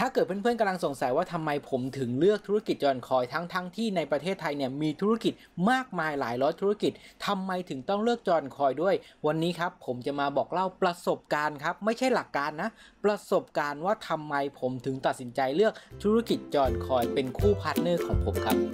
ถ้าเกิดเพื่อนๆกำลังสงสัยว่าทำไมผมถึงเลือกธุรกิจจอยคอยทั้งที่ในประเทศไทยเนี่ยมีธุรกิจมากมายหลายร้อยธุรกิจทำไมถึงต้องเลือกจอยคอยด้วยวันนี้ครับผมจะมาบอกเล่าประสบการณ์ครับไม่ใช่หลักการนะประสบการณ์ว่าทำไมผมถึงตัดสินใจเลือกธุรกิจจอยคอยเป็นคู่พาร์ทเนอร์ของผมครับ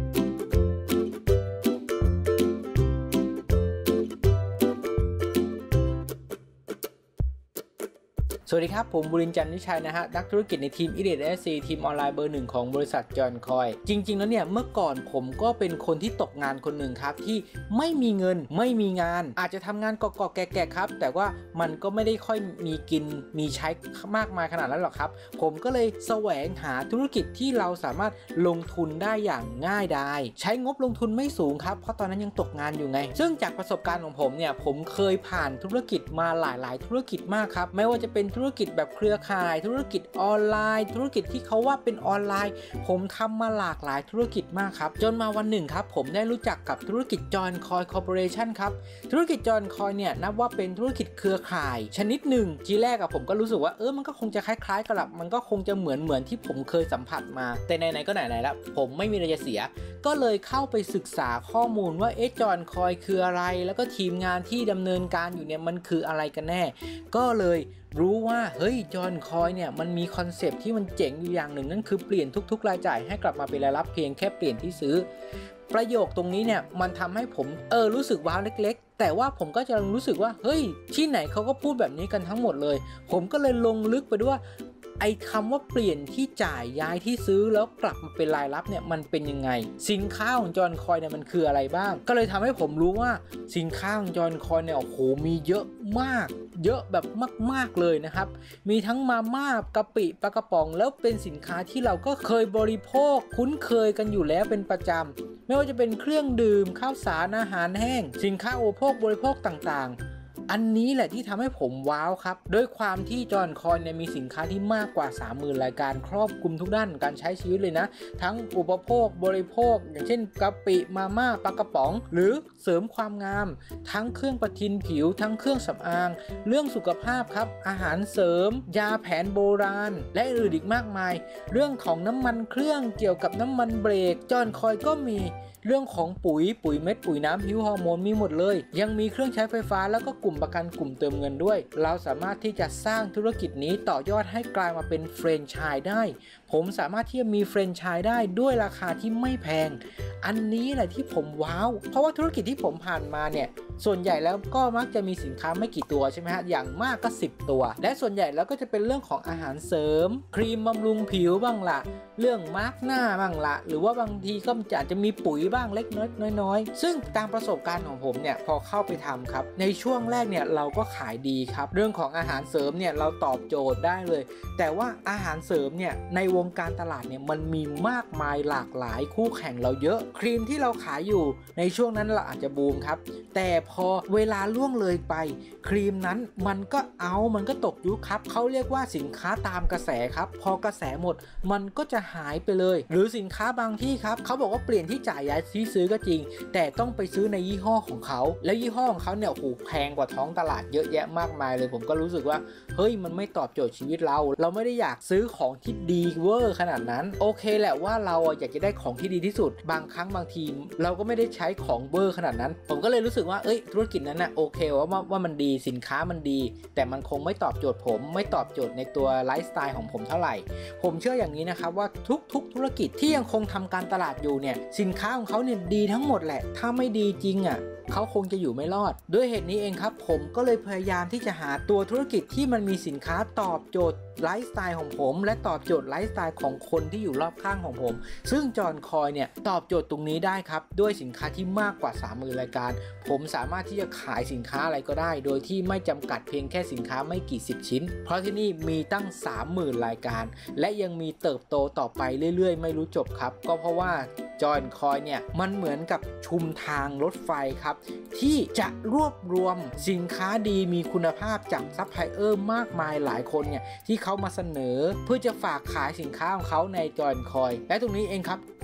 สวัสดีครับผมบุรินทร์ จันทร์วิชัยนะฮะนักธุรกิจในทีม Eliteทีมออนไลน์เบอร์หนึ่งของบริษัทจอยคอยจริงๆแล้วเนี่ยเมื่อก่อนผมก็เป็นคนที่ตกงานคนหนึ่งครับที่ไม่มีเงินไม่มีงานอาจจะทำงานกอกๆแก่ๆครับแต่ว่ามันก็ไม่ได้ค่อยมีกินมีใช้มากมายขนาดนั้นหรอกครับผมก็เลยแสวงหาธุรกิจที่เราสามารถลงทุนได้อย่างง่ายดายใช้งบลงทุนไม่สูงครับเพราะตอนนั้นยังตกงานอยู่ไงซึ่งจากประสบการณ์ของผมเนี่ยผมเคยผ่านธุรกิจมาหลายๆธุรกิจมากครับไม่ว่าจะเป็นธุรกิจแบบเครือข่ายธุรกิจออนไลน์ธุรกิจที่เขาว่าเป็นออนไลน์ผมทำมาหลากหลายธุรกิจมากครับจนมาวันหนึ่งครับผมได้รู้จักกับธุรกิจจอยคอยคอร์ปอเรชั่นครับธุรกิจจอยคอยเนี่ยนับว่าเป็นธุรกิจเครือข่ายชนิดหนึ่งทีแรกผมก็รู้สึกว่ามันก็คงจะคล้ายๆกับมันก็คงจะเหมือนที่ผมเคยสัมผัสมาแต่ไหนๆก็ไหนๆแล้วผมไม่มีอะไรจะเสียก็เลยเข้าไปศึกษาข้อมูลว่าจอยคอยคืออะไรแล้วก็ทีมงานที่ดำเนินการอยู่เนี่ยมันคืออะไรกันแน่ก็เลยรู้ว่าเฮ้ยจอยคอยเนี่ยมันมีคอนเซปต์ที่มันเจ๋งอยู่อย่างหนึ่งนั่นคือเปลี่ยนทุกๆรายจ่ายให้กลับมาเป็นรายรับเพียงแค่เปลี่ยนที่ซื้อประโยคตรงนี้เนี่ยมันทำให้ผมรู้สึกว้าวเล็กๆแต่ว่าผมก็จะรู้สึกว่าเฮ้ยที่ไหนเขาก็พูดแบบนี้กันทั้งหมดเลยผมก็เลยลงลึกไปด้วยไอ้คำว่าเปลี่ยนที่จ่ายย้ายที่ซื้อแล้วกลับมาเป็นรายรับเนี่ยมันเป็นยังไงสินค้าของจอยคอยเนี่ยมันคืออะไรบ้างก็เลยทำให้ผมรู้ว่าสินค้าของจอยคอยเนี่ยโอ้โหมีเยอะมากเยอะแบบมากๆเลยนะครับมีทั้งมาม่ากะปิปลากระป๋องแล้วเป็นสินค้าที่เราก็เคยบริโภคคุ้นเคยกันอยู่แล้วเป็นประจำไม่ว่าจะเป็นเครื่องดื่มข้าวสารอาหารแห้งสินค้าอุปโภคบริโภคต่างๆอันนี้แหละที่ทำให้ผมว้าวครับด้วยความที่จอยคอยเนี่ยมีสินค้าที่มากกว่า 30,000 รายการครอบคลุมทุกด้านการใช้ชีวิตเลยนะทั้งอุปโภคบริโภคอย่างเช่นกะปิมาม่าปลากระป๋องหรือเสริมความงามทั้งเครื่องประทินผิวทั้งเครื่องสำอางเรื่องสุขภาพครับอาหารเสริมยาแผนโบราณและอื่นอีกมากมายเรื่องของน้ำมันเครื่องเกี่ยวกับน้ำมันเบรกจอยคอยก็มีเรื่องของปุ๋ยเม็ดปุ๋ยน้ำผิวฮอร์โมนมีหมดเลยยังมีเครื่องใช้ไฟฟ้าแล้วก็กลุ่มประกันกลุ่มเติมเงินด้วยเราสามารถที่จะสร้างธุรกิจนี้ต่อยอดให้กลายมาเป็นแฟรนไชส์ได้ผมสามารถที่จะมีแฟรนไชส์ได้ด้วยราคาที่ไม่แพงอันนี้แหละที่ผมว้าวเพราะว่าธุรกิจที่ผมผ่านมาเนี่ยส่วนใหญ่แล้วก็มักจะมีสินค้าไม่กี่ตัวใช่ไหมฮะอย่างมากก็10ตัวและส่วนใหญ่แล้วก็จะเป็นเรื่องของอาหารเสริมครีมบำรุงผิวบ้างละเรื่องมาร์กหน้าบ้างละหรือว่าบางทีก็อาจจะมีปุ๋ยบ้างเล็กน้อยซึ่งตามประสบการณ์ของผมเนี่ยพอเข้าไปทำครับในช่วงแรกเนี่ยเราก็ขายดีครับเรื่องของอาหารเสริมเนี่ยเราตอบโจทย์ได้เลยแต่ว่าอาหารเสริมเนี่ยในวงการตลาดเนี่ยมันมีมากมายหลากหลายคู่แข่งเราเยอะครีมที่เราขายอยู่ในช่วงนั้นเราอาจจะบูมครับแต่พอเวลาล่วงเลยไปครีมนั้นมันก็ตกยุคครับเขาเรียกว่าสินค้าตามกระแสครับพอกระแสหมดมันก็จะหายไปเลยหรือสินค้าบางที่ครับเขาบอกว่าเปลี่ยนที่จ่ายย้ายที่ซื้อก็จริงแต่ต้องไปซื้อในยี่ห้อของเขาแล้วยี่ห้อของเขาเนี่ยโอ้โหแพงกว่าท้องตลาดเยอะแยะมากมายเลยผมก็รู้สึกว่าเฮ้ยมันไม่ตอบโจทย์ชีวิตเราไม่ได้อยากซื้อของที่ดีเวอร์ขนาดนั้นโอเคแหละว่าเราอยากจะได้ของที่ดีที่สุดบางครั้งบางทีเราก็ไม่ได้ใช้ของเวอร์ขนาดนั้นผมก็เลยรู้สึกว่าธุรกิจนั้นนะโอเคว่ามันดีสินค้ามันดีแต่มันคงไม่ตอบโจทย์ผมไม่ตอบโจทย์ในตัวไลฟ์สไตล์ของผมเท่าไหร่ผมเชื่ออย่างนี้นะครับว่าทุกธุรกิจที่ยังคงทำการตลาดอยู่เนี่ยสินค้าของเขาเนี่ยดีทั้งหมดแหละถ้าไม่ดีจริงเขาคงจะอยู่ไม่รอดด้วยเหตุนี้เองครับผมก็เลยพยายามที่จะหาตัวธุรกิจที่มันมีสินค้าตอบโจทย์ไลฟ์สไตล์ของผมและตอบโจทย์ไลฟ์สไตล์ของคนที่อยู่รอบข้างของผมซึ่งจอยคอยเนี่ยตอบโจทย์ตรงนี้ได้ครับด้วยสินค้าที่มากกว่า 30,000 รายการผมสามารถที่จะขายสินค้าอะไรก็ได้โดยที่ไม่จำกัดเพียงแค่สินค้าไม่กี่สิบชิ้นเพราะที่นี่มีตั้ง 30,000 รายการและยังมีเติบโตต่อไปเรื่อยๆไม่รู้จบครับก็เพราะว่าจอยคอยเนี่ยมันเหมือนกับชุมทางรถไฟครับที่จะรวบรวมสินค้าดีมีคุณภาพจากซัพพลายเออร์มากมายหลายคนเนี่ยที่เขามาเสนอเพื่อจะฝากขายสินค้าของเขาในจอยคอยและตรงนี้เองครับ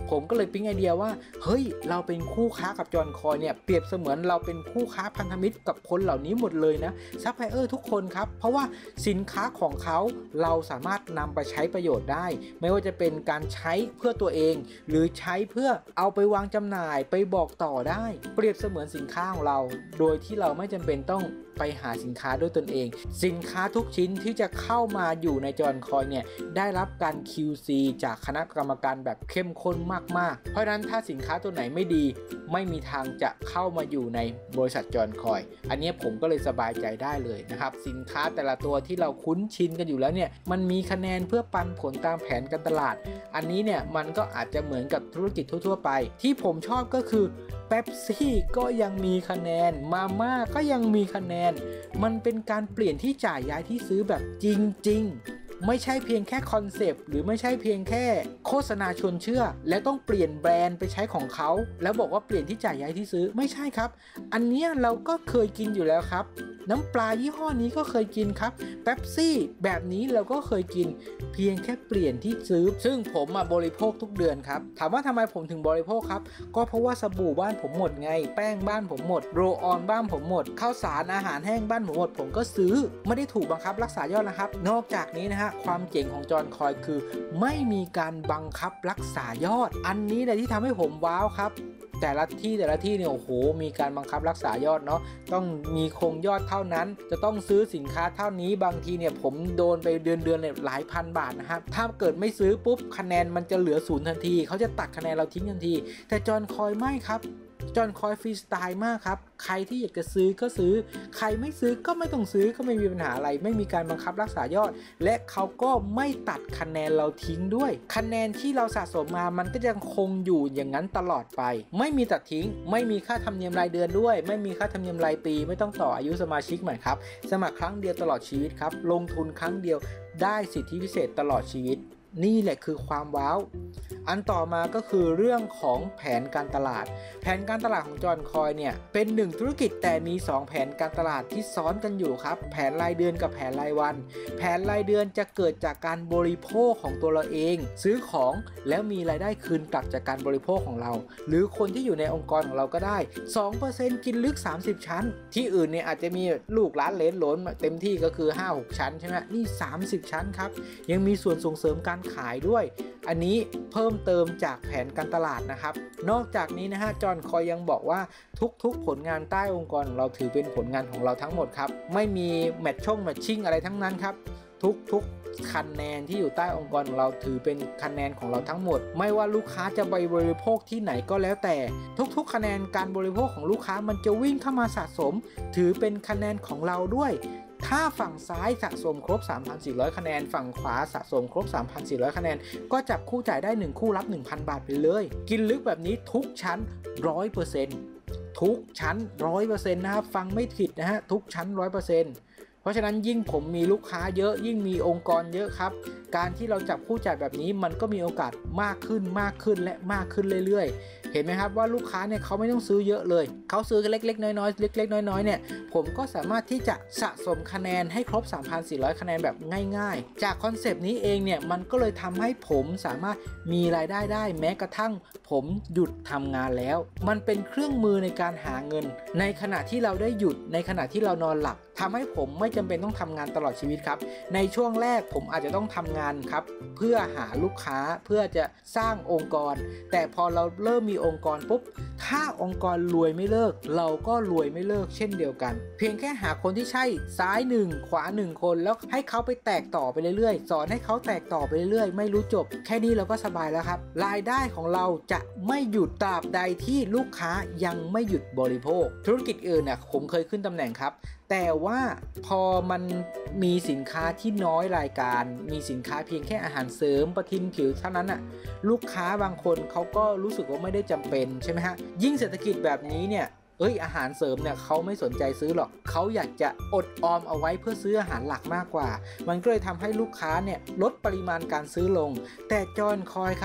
ผมก็เลยปิ๊งไอเดียว่าเฮ้ยเราเป็นคู่ค้ากับจอห์นคอยเนี่ยเปรียบเสมือนเราเป็นคู่ค้าพันธมิตรกับคนเหล่านี้หมดเลยนะซัพพลายเออร์ทุกคนครับเพราะว่าสินค้าของเขาเราสามารถนำไปใช้ประโยชน์ได้ไม่ว่าจะเป็นการใช้เพื่อตัวเองหรือใช้เพื่อเอาไปวางจำหน่ายไปบอกต่อได้เปรียบเสมือนสินค้าของเราโดยที่เราไม่จำเป็นต้องไปหาสินค้าด้วยตนเองสินค้าทุกชิ้นที่จะเข้ามาอยู่ในจอห์นคอยเนี่ยได้รับการ QC จากคณะกรรมการแบบเข้มข้นมากๆเพราะฉะนั้นถ้าสินค้าตัวไหนไม่ดีไม่มีทางจะเข้ามาอยู่ในบริษัทจอห์นคอยอันนี้ผมก็เลยสบายใจได้เลยนะครับสินค้าแต่ละตัวที่เราคุ้นชินกันอยู่แล้วเนี่ยมันมีคะแนนเพื่อปันผลตามแผนการตลาดอันนี้เนี่ยมันก็อาจจะเหมือนกับธุรกิจทั่วๆไปที่ผมชอบก็คือเป๊ปซี่ก็ยังมีคะแนนมาม่าก็ยังมีคะแนนมันเป็นการเปลี่ยนที่จ่ายย้ายที่ซื้อแบบจริงๆไม่ใช่เพียงแค่คอนเซปต์หรือไม่ใช่เพียงแค่โฆษณาชวนเชื่อแล้วต้องเปลี่ยนแบรนด์ไปใช้ของเขาแล้วบอกว่าเปลี่ยนที่จ่ายย้ายที่ซื้อไม่ใช่ครับอันเนี้ยเราก็เคยกินอยู่แล้วครับน้ำปลายี่ห้อนี้ก็เคยกินครับเป๊ปซี่แบบนี้เราก็เคยกินเพียงแค่เปลี่ยนที่ซื้อซึ่งผมบริโภคทุกเดือนครับถามว่าทำไมผมถึงบริโภคครับก็เพราะว่าสบู่บ้านผมหมดไงแป้งบ้านผมหมดโรลออนบ้านผมหมดข้าวสารอาหารแห้งบ้านผมหมดผมก็ซื้อไม่ได้ถูกบังคับรักษายอดนะครับนอกจากนี้นะฮะความเจ๋งของจอห์นคอยคือไม่มีการบังคับรักษายอดอันนี้แหละที่ทำให้ผมว้าวครับแต่ละที่เนี่ยโอ้โหมีการบังคับรักษายอดเนาะต้องมีคงยอดเท่านั้นจะต้องซื้อสินค้าเท่านี้บางทีเนี่ยผมโดนไปเดือนเนี่ยหลายพันบาทนะครับถ้าเกิดไม่ซื้อปุ๊บคะแนนมันจะเหลือ0ทันทีเขาจะตัดคะแนนเราทิ้งทันทีแต่จอห์นคอยไม่ครับจอห์นคอยฟรีสไตล์มากครับใครที่อยากจะซื้อก็ซื้อใครไม่ซื้อก็ไม่ต้องซื้อก็ไม่มีปัญหาอะไรไม่มีการบังคับรักษายอดและเขาก็ไม่ตัดคะแนนเราทิ้งด้วยคะแนนที่เราสะสมมามันก็ยังคงอยู่อย่างนั้นตลอดไปไม่มีตัดทิ้งไม่มีค่าธรรมเนียมรายเดือนด้วยไม่มีค่าธรรมเนียมรายปีไม่ต้องต่ออายุสมาชิกใหม่ครับสมัครครั้งเดียวตลอดชีวิตครับลงทุนครั้งเดียวได้สิทธิพิเศษตลอดชีวิตนี่แหละคือความว้าวอันต่อมาก็คือเรื่องของแผนการตลาดแผนการตลาดของจอห์นคอยเนี่ยเป็น1ธุรกิจแต่มี2แผนการตลาดที่ซ้อนกันอยู่ครับแผนรายเดือนกับแผนรายวันแผนรายเดือนจะเกิดจากการบริโภคของตัวเราเองซื้อของแล้วมีรายได้คืนกลับจากการบริโภคของเราหรือคนที่อยู่ในองค์กรของเราก็ได้ 2% กินลึก30ชั้นที่อื่นเนี่ยอาจจะมีลูกหลานเหลนหลนเต็มที่ก็คือ 5-6 ชั้นใช่ไหมนี่30ชั้นครับยังมีส่วนส่งเสริมการขายด้วยอันนี้เพิ่มเติมจากแผนการตลาดนะครับนอกจากนี้นะฮะจอห์นคอยยังบอกว่าทุกๆผลงานใต้องค์กรของเราถือเป็นผลงานของเราทั้งหมดครับไม่มีแมทชิ่งอะไรทั้งนั้นครับทุกคะแนนที่อยู่ใต้องค์กรของเราถือเป็นคะแนนของเราทั้งหมดไม่ว่าลูกค้าจะไปบริโภคที่ไหนก็แล้วแต่ทุกคะแนนการบริโภคของลูกค้ามันจะวิ่งเข้ามาสะสมถือเป็นคะแนนของเราด้วยถ้าฝั่งซ้ายสะสมครบ 3,400 คะแนนฝั่งขวาสะสมครบ 3,400 คะแนนก็จับคู่จ่ายได้1คู่รับ 1,000 บาทไปเลยกินลึกแบบนี้ทุกชั้น 100% ทุกชั้น 100% นะครับฟังไม่ผิดนะฮะทุกชั้น 100%เพราะฉะนั้นยิ่งผมมีลูกค้าเยอะยิ่งมีองค์กรเยอะครับการที่เราจับคู่จ่ายแบบนี้มันก็มีโอกาสมากขึ้นและมากขึ้นเรื่อยๆเห็นไหมครับว่าลูกค้าเนี่ยเขาไม่ต้องซื้อเยอะเลยเขาซื้อเล็กๆน้อยๆเล็กๆน้อยๆเนี่ยผมก็สามารถที่จะสะสมคะแนนให้ครบ 3,400 คะแนนแบบง่ายๆจากคอนเซปต์นี้เองเนี่ยมันก็เลยทำให้ผมสามารถมีรายได้ได้แม้กระทั่งผมหยุดทำงานแล้วมันเป็นเครื่องมือในการหาเงินในขณะที่เราได้หยุดในขณะที่เรานอนหลับทำให้ผมไม่จำเป็นต้องทำงานตลอดชีวิตครับในช่วงแรกผมอาจจะต้องทำงานครับเพื่อหาลูกค้าเพื่อจะสร้างองค์กรแต่พอเราเริ่มมีองค์กรปุ๊บถ้าองค์กรรวยไม่เลิกเราก็รวยไม่เลิกเช่นเดียวกันเพียงแค่หาคนที่ใช่ซ้าย1ขวา1คนแล้วให้เขาไปแตกต่อไปเรื่อยๆสอนให้เขาแตกต่อไปเรื่อยๆไม่รู้จบแค่นี้เราก็สบายแล้วครับรายได้ของเราจะไม่หยุดตราบใดที่ลูกค้ายังไม่หยุดบริโภคธุรกิจอื่นผมเคยขึ้นตำแหน่งครับแต่ว่าพอมันมีสินค้าที่น้อยรายการมีสินค้าเพียงแค่อาหารเสริมประทินผิวเท่านั้นลูกค้าบางคนเขาก็รู้สึกว่าไม่ได้จำเป็นใช่ไหมฮะยิ่งเศรษฐกิจแบบนี้เนี่ยอาหารเสริมเนี่ยเขาไม่สนใจซื้อหรอกเขาอยากจะอดออมเอาไว้เพื่อซื้ออาหารหลักมากกว่ามันก็เลยทำให้ลูกค้าเนี่ยลดปริมาณการซื้อลงแต่จอห์นคอยครับ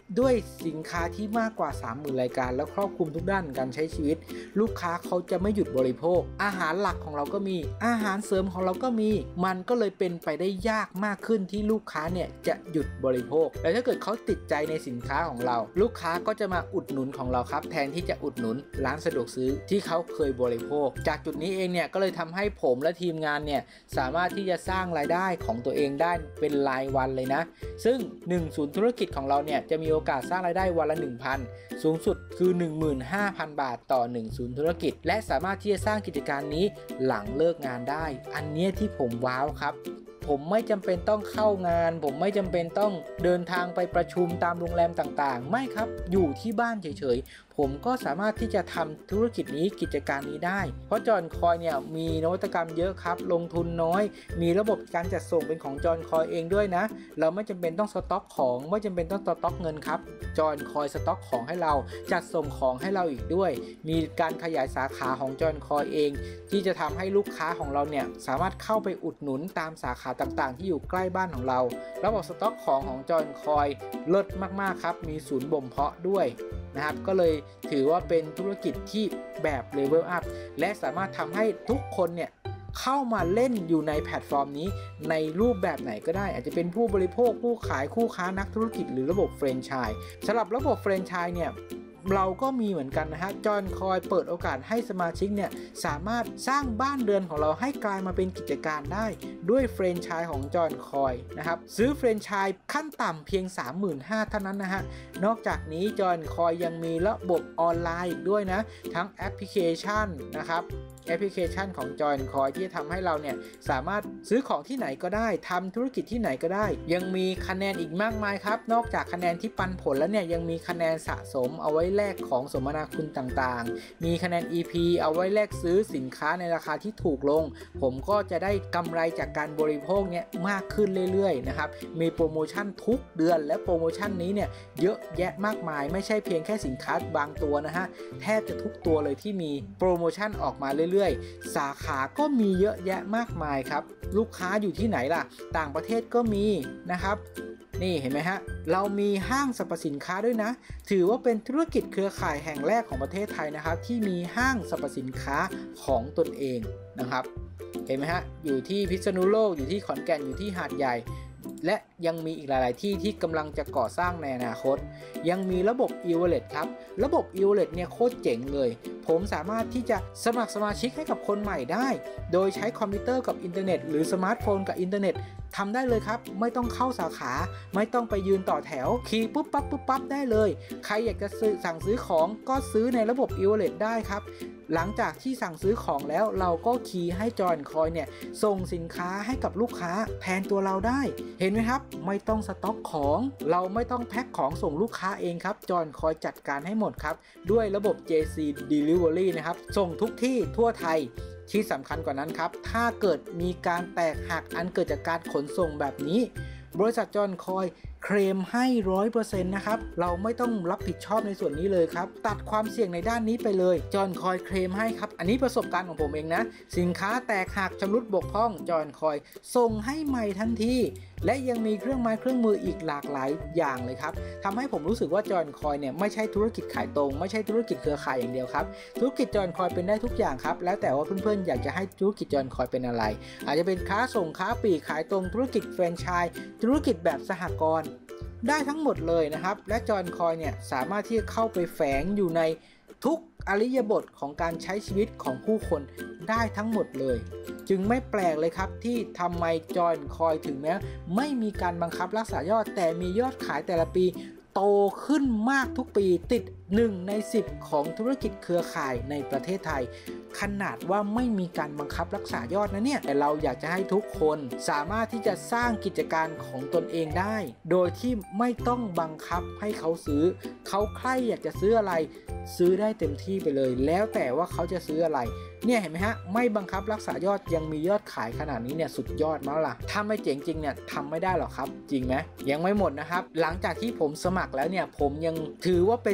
ด้วยสินค้าที่มากกว่า 30,000 รายการแล้วครอบคลุมทุกด้านการใช้ชีวิตลูกค้าเขาจะไม่หยุดบริโภคอาหารหลักของเราก็มีอาหารเสริมของเราก็มีมันก็เลยเป็นไปได้ยากมากขึ้นที่ลูกค้าเนี่ยจะหยุดบริโภคแต่ถ้าเกิดเขาติดใจในสินค้าของเราลูกค้าก็จะมาอุดหนุนของเราครับแทนที่จะอุดหนุนร้านสะดวกซื้อที่เขาเคยบริโภคจากจุดนี้เองเนี่ยก็เลยทำให้ผมและทีมงานเนี่ยสามารถที่จะสร้างรายได้ของตัวเองได้เป็นรายวันเลยนะซึ่ง1ศูนย์ธุรกิจของเราเนี่ยจะมีโอกาสสร้างรายได้วันละ 1,000 สูงสุดคือ 15,000 บาทต่อ1ศูนย์ธุรกิจและสามารถที่จะสร้างกิจการนี้หลังเลิกงานได้อันนี้ที่ผมว้าวครับผมไม่จำเป็นต้องเข้างานผมไม่จำเป็นต้องเดินทางไปประชุมตามโรงแรมต่างๆไม่ครับอยู่ที่บ้านเฉยๆผมก็สามารถที่จะทำธุรกิจนี้กิจการนี้ได้เพราะจอห์นคอยเนี่ยมีนวัตกรรมเยอะครับลงทุนน้อยมีระบบการจัดส่งเป็นของจอห์นคอยเองด้วยนะเราไม่จำเป็นต้องสต็อกของไม่จำเป็นต้องสต็อกเงินครับจอห์นคอยสต็อกของให้เราจัดส่งของให้เราอีกด้วยมีการขยายสาขาของจอห์นคอยเองที่จะทำให้ลูกค้าของเราเนี่ยสามารถเข้าไปอุดหนุนตามสาขาต่างๆที่อยู่ใกล้บ้านของเราระบบสต็อกของจอห์นคอยเลิศมากๆครับมีศูนย์บ่มเพาะด้วยนะครับก็เลยถือว่าเป็นธุรกิจที่แบบเลเวลอัพและสามารถทำให้ทุกคนเนี่ยเข้ามาเล่นอยู่ในแพลตฟอร์มนี้ในรูปแบบไหนก็ได้อาจจะเป็นผู้บริโภคผู้ขายคู่ค้านักธุรกิจหรือระบบแฟรนไชส์สำหรับระบบแฟรนไชส์เนี่ยเราก็มีเหมือนกันนะฮะจอห์นคอยเปิดโอกาสให้สมาชิกเนี่ยสามารถสร้างบ้านเรือนของเราให้กลายมาเป็นกิจการได้ด้วยแฟรนไชส์ของจอห์นคอยนะครับซื้อแฟรนไชส์ขั้นต่ำเพียง 35,000 เท่านั้นนะฮะนอกจากนี้จอห์นคอยยังมีระบบออนไลน์อีกด้วยนะทั้งแอปพลิเคชันนะครับแอปพลิเคชันของจอห์นคอยที่จะทำให้เราเนี่ยสามารถซื้อของที่ไหนก็ได้ทำธุรกิจที่ไหนก็ได้ยังมีคะแนนอีกมากมายครับนอกจากคะแนนที่ปันผลแล้วเนี่ยยังมีคะแนนสะสมเอาไว้แลกของสมนาคุณต่างๆมีคะแนน EP เอาไว้แลกซื้อสินค้าในราคาที่ถูกลงผมก็จะได้กำไรจากการบริโภคเนี่ยมากขึ้นเรื่อยๆนะครับมีโปรโมชั่นทุกเดือนและโปรโมชั่นนี้เนี่ยเยอะแยะมากมายไม่ใช่เพียงแค่สินค้าบางตัวนะฮะแทบจะทุกตัวเลยที่มีโปรโมชั่นออกมาเรื่อยๆสาขาก็มีเยอะแยะมากมายครับลูกค้าอยู่ที่ไหนล่ะต่างประเทศก็มีนะครับนี่เห็นไหมฮะเรามีห้างสรรพสินค้าด้วยนะถือว่าเป็นธุรกิจเครือข่ายแห่งแรกของประเทศไทยนะครับที่มีห้างสรรพสินค้าของตนเองนะครับเห็นไหมฮะอยู่ที่พิษณุโลกอยู่ที่ขอนแก่นอยู่ที่หาดใหญ่และยังมีอีกหลายๆที่ที่กำลังจะก่อสร้างในอนาคตยังมีระบบ e-wallet ครับระบบ e-wallet เนี่ยโคตรเจ๋งเลยผมสามารถที่จะสมัครสมาชิกให้กับคนใหม่ได้โดยใช้คอมพิวเตอร์กับอินเทอร์เน็ตหรือสมาร์ทโฟนกับอินเทอร์เน็ตทำได้เลยครับไม่ต้องเข้าสาขาไม่ต้องไปยืนต่อแถวคีย์ปุ๊บปั๊บได้เลยใครอยากจะสั่งซื้อของก็ซื้อในระบบ e-wallet ได้ครับหลังจากที่สั่งซื้อของแล้วเราก็คีย์ให้จอห์นคอยเนี่ยส่งสินค้าให้กับลูกค้าแทนตัวเราได้เห็นไหมครับไม่ต้องสต็อกของเราไม่ต้องแพ็คของส่งลูกค้าเองครับจอห์นคอยจัดการให้หมดครับด้วยระบบ JC Delivery นะครับส่งทุกที่ทั่วไทยที่สำคัญกว่านั้นครับถ้าเกิดมีการแตกหักอันเกิดจากการขนส่งแบบนี้บริษัทจอห์นคอยเคลมให้ 100% นะครับเราไม่ต้องรับผิดชอบในส่วนนี้เลยครับตัดความเสี่ยงในด้านนี้ไปเลยจอห์นคอยเคลมให้ครับอันนี้ประสบการณ์ของผมเองนะสินค้าแตกหักชำรุดบกพร่องจอห์นคอยส่งให้ใหม่ทันทีและยังมีเครื่องไม้เครื่องมืออีกหลากหลายอย่างเลยครับทำให้ผมรู้สึกว่าจอห์นคอยเนี่ยไม่ใช่ธุรกิจขายตรงไม่ใช่ธุรกิจเครือข่ายอย่างเดียวครับธุรกิจจอห์นคอยเป็นได้ทุกอย่างครับแล้วแต่ว่าเพื่อนๆอยากจะให้ธุรกิจจอห์นคอยเป็นอะไรอาจจะเป็นค้าส่งค้าปลีกขายตรงธุรกิจแฟรนไชส์ธุรกิจแบบสหกรณ์ได้ทั้งหมดเลยนะครับและจอห์นคอยเนี่ยสามารถที่จะเข้าไปแฝงอยู่ในทุกอริยบทของการใช้ชีวิตของผู้คนได้ทั้งหมดเลยจึงไม่แปลกเลยครับที่ทำไมจอห์นคอยถึงแม้ไม่มีการบังคับรักษายอดแต่มียอดขายแต่ละปีโตขึ้นมากทุกปีติด1 ใน 10ของธุรกิจเครือข่ายในประเทศไทยขนาดว่าไม่มีการบังคับรักษายอดนะเนี่ยแต่เราอยากจะให้ทุกคนสามารถที่จะสร้างกิจการของตนเองได้โดยที่ไม่ต้องบังคับให้เขาซื้อเขาใครอยากจะซื้ออะไรซื้อได้เต็มที่ไปเลยแล้วแต่ว่าเขาจะซื้ออะไรเนี่ยเห็นไหมฮะไม่บังคับรักษายอดยังมียอดขายขนาดนี้เนี่ยสุดยอดมากล่ะถ้าไม่เจ๋งจริงเนี่ยทำไม่ได้หรอกครับจริงไหมยังไม่หมดนะครับหลังจากที่ผมสมัครแล้วเนี่ยผมยังถือว่าเป็นสมาช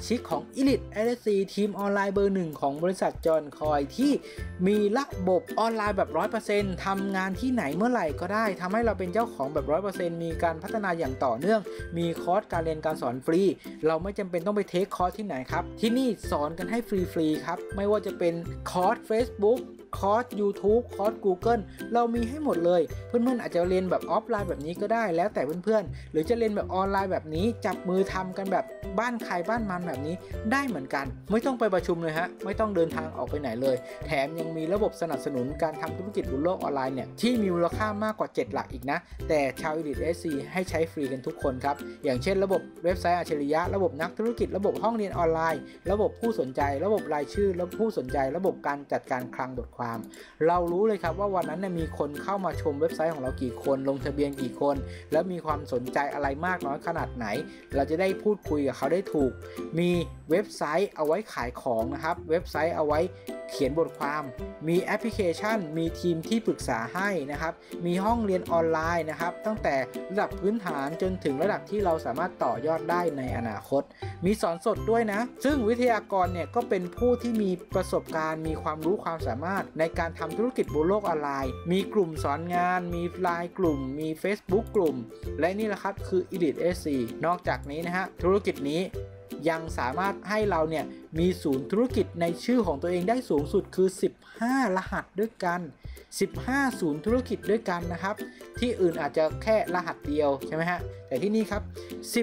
ชิกของ Elite LSC ทีมออนไลน์เบอร์หนึ่งของบริษัทจอห์นคอยที่มีระบบออนไลน์แบบ 100% ทำงานที่ไหนเมื่อไหร่ก็ได้ทำให้เราเป็นเจ้าของแบบ 100% มีการพัฒนาอย่างต่อเนื่องมีคอร์สการเรียนการสอนฟรีเราไม่จำเป็นต้องไปเทคคอร์สที่ไหนครับที่นี่สอนกันให้ฟรีๆครับไม่ว่าจะเป็นคอร์ส Facebookคอร์ส YouTube คอร์ส Google เรามีให้หมดเลยเพื่อนๆอาจจะเรียนแบบออฟไลน์แบบนี้ก็ได้แล้วแต่เพื่อนๆหรือจะเรียนแบบออนไลน์แบบนี้จับมือทำกันแบบบ้านใครบ้านมันแบบนี้ได้เหมือนกันไม่ต้องไปประชุมเลยฮะไม่ต้องเดินทางออกไปไหนเลยแถมยังมีระบบสนับสนุนการทำธุรกิจบนโลกออนไลน์เนี่ยที่มีมูลค่ามากกว่า7หลักอีกนะแต่ชาว Elite SC ให้ใช้ฟรีกันทุกคนครับอย่างเช่นระบบเว็บไซต์อัจฉริยะระบบนักธุรกิจระบบห้องเรียนออนไลน์ระบบผู้สนใจระบบรายชื่อระบบผู้สนใจระบบการจัดการคลังบทความเรารู้เลยครับว่าวันนั้นมีคนเข้ามาชมเว็บไซต์ของเรากี่คนลงทะเบียนกี่คนแล้วมีความสนใจอะไรมากน้อยขนาดไหนเราจะได้พูดคุยกับเขาได้ถูกมีเว็บไซต์เอาไว้ขายของนะครับเว็บไซต์เอาไว้เขียนบทความมีแอปพลิเคชันมีทีมที่ปรึกษาให้นะครับมีห้องเรียนออนไลน์นะครับตั้งแต่ระดับพื้นฐานจนถึงระดับที่เราสามารถต่อยอดได้ในอนาคตมีสอนสดด้วยนะซึ่งวิทยากรเนี่ยก็เป็นผู้ที่มีประสบการณ์มีความรู้ความสามารถในการทำธุรกิจบนโลกออนไลน์มีกลุ่มสอนงานมีไลน์กลุ่มมี Facebook กลุ่มและนี่แหละครับคือ Elite SC นอกจากนี้นะฮะธุรกิจนี้ยังสามารถให้เราเนี่ยมีศูนย์ธุรกิจในชื่อของตัวเองได้สูงสุดคือ15รหัสด้วยกัน15ศูนย์ธุรกิจด้วยกันนะครับที่อื่นอาจจะแค่รหัสเดียวใช่ไหมฮะแต่ที่นี่ครับ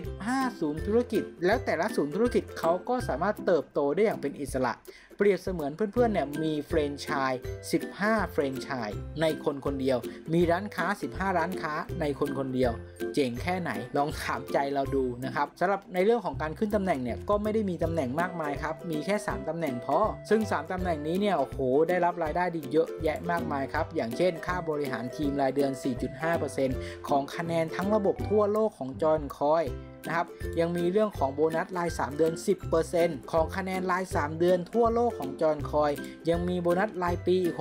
15ศูนย์ธุรกิจแล้วแต่ละศูนย์ธุรกิจเขาก็สามารถเติบโตได้อย่างเป็นอิสระเปรียบเสมือนเพื่อนๆเนี่ยมีแฟรนไชส์15แฟรนไชส์ในคนคนเดียวมีร้านค้า15ร้านค้าในคนคนเดียวเจ๋งแค่ไหนลองถามใจเราดูนะครับสำหรับในเรื่องของการขึ้นตำแหน่งเนี่ยก็ไม่ได้มีตำแหน่งมากมายครับมีแค่3ตำแหน่งพอซึ่ง3ตำแหน่งนี้เนี่ยโอ้โหได้รับรายได้ดีเยอะแยะมากมายครับอย่างเช่นค่าบริหารทีมรายเดือน 4.5% ของคะแนนทั้งระบบทั่วโลกของจอห์นคอยนะครับยังมีเรื่องของโบนัสราย3เดือน 10% ของคะแนนราย3เดือนทั่วโลกของจอห์นคอยยังมีโบนัสรายปีอีก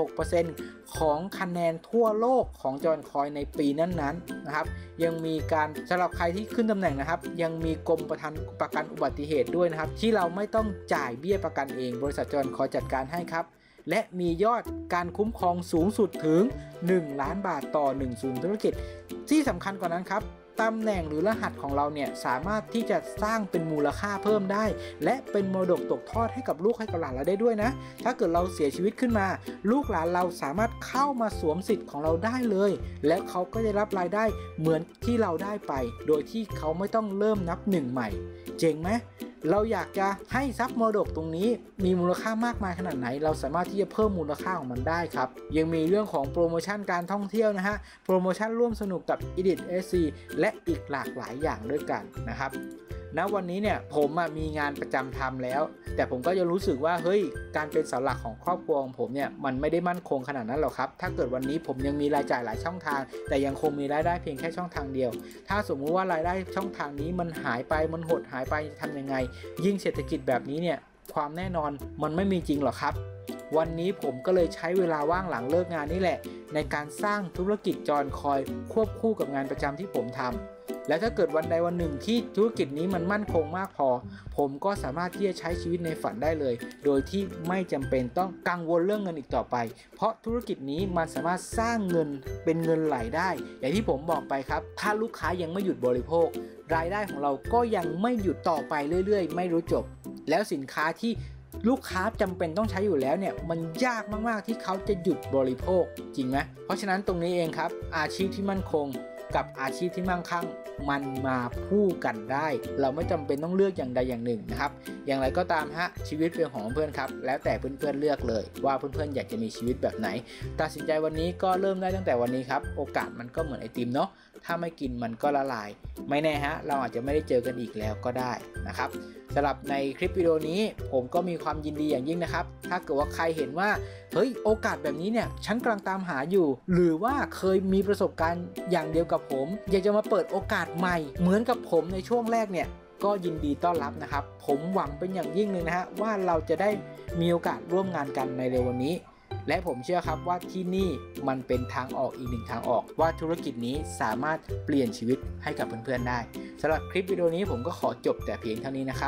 6% ของคะแนนทั่วโลกของจอห์นคอยในปีนั้นๆนะครับยังมีการสำหรับใครที่ขึ้นตำแหน่งนะครับยังมีกรมประกันอุบัติเหตุด้วยนะครับที่เราไม่ต้องจ่ายเบี้ยประกันเองบริษัทจอห์นคอยจัดการให้ครับและมียอดการคุ้มครองสูงสุดถึง1ล้านบาทต่อ1ศูนย์ธุรกิจที่สำคัญกว่านั้นครับตำแหน่งหรือรหัสของเราเนี่ยสามารถที่จะสร้างเป็นมูลค่าเพิ่มได้และเป็นมรดกตกทอดให้กับลูกให้กับหลานเราได้ด้วยนะถ้าเกิดเราเสียชีวิตขึ้นมาลูกหลานเราสามารถเข้ามาสวมสิทธิ์ของเราได้เลยและเขาก็จะรับรายได้เหมือนที่เราได้ไปโดยที่เขาไม่ต้องเริ่มนับหนึ่งใหม่เจ๋งไหมเราอยากจะให้ทรัพย์มรดกตรงนี้มีมูลค่ามากมายขนาดไหนเราสามารถที่จะเพิ่มมูลค่าของมันได้ครับยังมีเรื่องของโปรโมชั่นการท่องเที่ยวนะฮะโปรโมชั่นร่วมสนุกกับ Elite SC และอีกหลากหลายอย่างด้วยกันนะครับณวันนี้เนี่ยผมมีงานประจำทำแล้วแต่ผมก็จะรู้สึกว่าเฮ้ยการเป็นเสาหลักของครอบครัวของผมเนี่ยมันไม่ได้มั่นคงขนาดนั้นหรอกครับถ้าเกิดวันนี้ผมยังมีรายจ่ายหลายช่องทางแต่ยังคงมีรายได้เพียงแค่ช่องทางเดียวถ้าสมมุติว่ารายได้ช่องทางนี้มันหายไปมันหดหายไปทำยังไงยิ่งเศรษฐกิจแบบนี้เนี่ยความแน่นอนมันไม่มีจริงหรอกครับวันนี้ผมก็เลยใช้เวลาว่างหลังเลิกงานนี่แหละในการสร้างธุรกิจจอห์นคอยควบคู่กับงานประจำที่ผมทำและถ้าเกิดวันใดวันหนึ่งที่ธุรกิจนี้มันมั่นคงมากพอผมก็สามารถที่จะใช้ชีวิตในฝันได้เลยโดยที่ไม่จำเป็นต้องกังวลเรื่องเงินอีกต่อไปเพราะธุรกิจนี้มันสามารถสร้างเงินเป็นเงินไหลได้อย่างที่ผมบอกไปครับถ้าลูกค้ายังไม่หยุดบริโภครายได้ของเราก็ยังไม่หยุดต่อไปเรื่อยๆไม่รู้จบแล้วสินค้าที่ลูกค้าจำเป็นต้องใช้อยู่แล้วเนี่ยมันยากมากๆที่เขาจะหยุดบริโภคจริงไหมเพราะฉะนั้นตรงนี้เองครับอาชีพที่มั่นคงกับอาชีพที่มั่งคั่งมันมาคู่กันได้เราไม่จำเป็นต้องเลือกอย่างใดอย่างหนึ่งนะครับอย่างไรก็ตามฮะชีวิตเป็นของเพื่อนครับแล้วแต่เพื่อนๆเลือกเลยว่าเพื่อนๆอยากจะมีชีวิตแบบไหนตัดสินใจวันนี้ก็เริ่มได้ตั้งแต่วันนี้ครับโอกาสมันก็เหมือนไอติมเนาะถ้าไม่กินมันก็ละลายไม่แน่ฮะเราอาจจะไม่ได้เจอกันอีกแล้วก็ได้นะครับสำหรับในคลิปวิดีโอนี้ผมก็มีความยินดีอย่างยิ่งนะครับถ้าเกิดว่าใครเห็นว่าเฮ้ยโอกาสแบบนี้เนี่ยฉันกำลังตามหาอยู่หรือว่าเคยมีประสบการณ์อย่างเดียวกับผมอยากจะมาเปิดโอกาสใหม่เหมือนกับผมในช่วงแรกเนี่ยก็ยินดีต้อนรับนะครับผมหวังเป็นอย่างยิ่งเลยนะฮะว่าเราจะได้มีโอกาสร่วมงานกันในเร็ววันนี้และผมเชื่อครับว่าที่นี่มันเป็นทางออกอีกหนึ่งทางออกว่าธุรกิจนี้สามารถเปลี่ยนชีวิตให้กับเพื่อนๆได้สำหรับคลิปวิดีโอนี้ผมก็ขอจบแต่เพียงเท่านี้นะครับ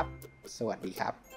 สวัสดีครับ